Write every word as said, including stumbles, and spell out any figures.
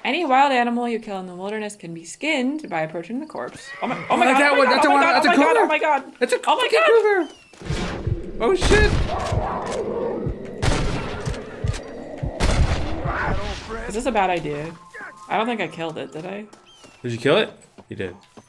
Any wild animal you kill in the wilderness can be skinned by approaching the corpse. Oh my, oh my like god, that oh my one. god, That's oh a my one. god, That's oh a my god, cougar. oh my god. That's a oh my cougar. Oh shit. Is this a bad idea? I don't think I killed it, did I? Did you kill it? You did.